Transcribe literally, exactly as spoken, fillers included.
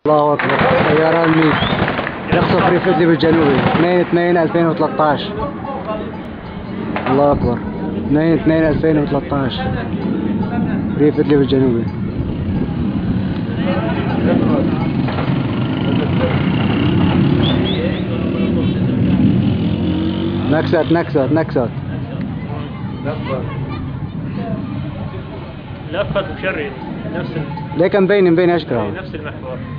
الله اكبر. طيران ميج يخطف ريف ادلب الجنوبي اثنين اثنين ألفين وثلاثة عشر. الله اكبر. اثنين اثنين ألفين وثلاثة عشر ريف ادلب الجنوبي. نكسات نكسات نكسات لفت وشرد نفس ليه كان مبين مبين اشكره نفس المحور.